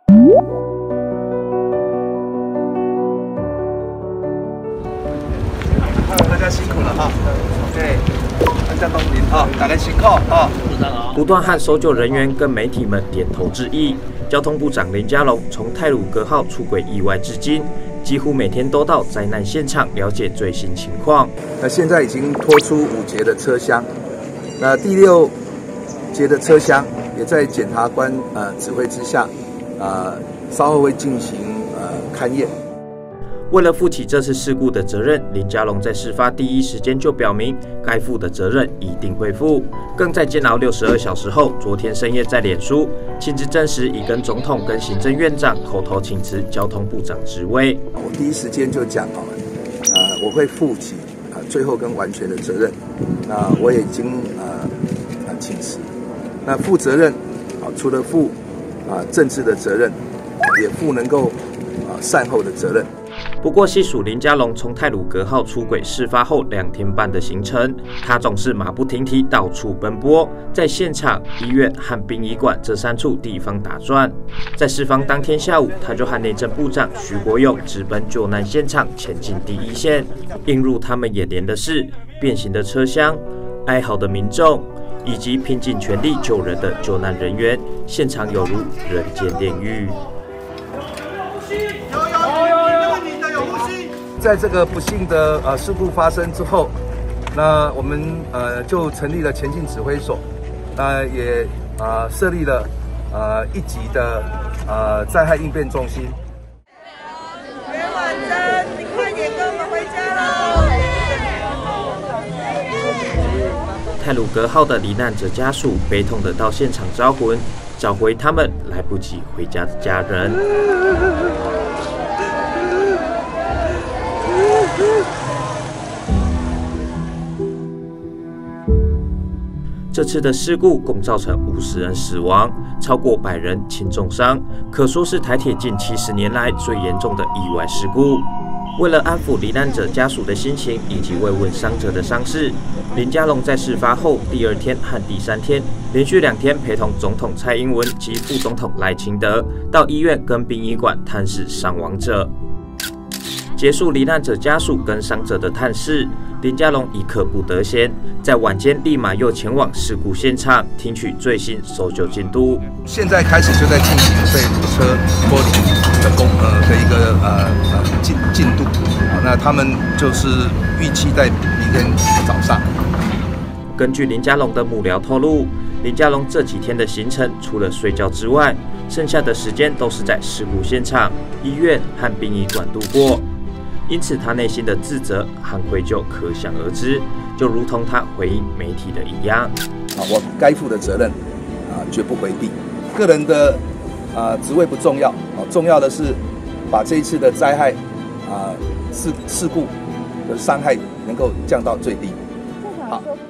大家辛苦了哈。对，大家东林哈，大家辛苦哈。 不断和搜救人员跟媒体们点头致意。交通部长林佳龙从太鲁阁号出轨意外至今，几乎每天都到灾难现场了解最新情况。 那现在已经拖出5节的车厢，那第6节的车厢也在检察官指挥之下，稍后会进行勘验。 为了负起这次事故的责任，林佳龙在事发第一时间就表明，该负的责任一定会负。更在煎熬62小时后，昨天深夜在脸书亲自证实，已跟总统跟行政院长口头请辞交通部长职位。 我第一时间就讲我会负起最后跟完全的责任。那我也已经请辞。那负责任除了负政治的责任，也负能够善后的责任。 不过，细数林佳龙从太鲁阁号出轨事发后2天半的行程，他总是马不停蹄到处奔波，在现场、医院和殡仪馆这3处地方打转。在事发当天下午，他就和内政部长徐国勇直奔救难现场，前进第一线。映入他们眼帘的是变形的车厢、哀嚎的民众，以及拼尽全力救人的救难人员，现场犹如人间炼狱。 在这个不幸的事故发生之后，那我们就成立了前进指挥所，那也设立了1级的灾害应变中心。 袁婉珍，你快点跟我们回家喽！ 太鲁阁号的罹难者家属悲痛地到现场招魂，找回他们来不及回家的家人。这次的事故共造成50人死亡，超过100人轻重伤，可说是台铁近70年来最严重的意外事故。为了安抚罹难者家属的心情以及慰问伤者的伤势，林佳龙在事发后第2天和第3天连续2天陪同总统蔡英文及副总统赖清德到医院跟殡仪馆探视伤亡者。结束罹难者家属跟伤者的探视，林佳龙一刻不得闲，在晚间立马又前往事故现场，听取最新搜救进度。 现在开始就在进行对火车脱离的一个进度。那他们就是预期在明天早上。 根据林佳龙的幕僚透露，林佳龙这几天的行程除了睡觉之外，剩下的时间都是在事故现场、医院和殡仪馆度过。因此，他内心的自责和愧疚可想而知，就如同他回应媒体的一样。 我该负的责任绝不回避。个人的职位不重要，重要的是把这一次的灾害事故的伤害能够降到最低。好。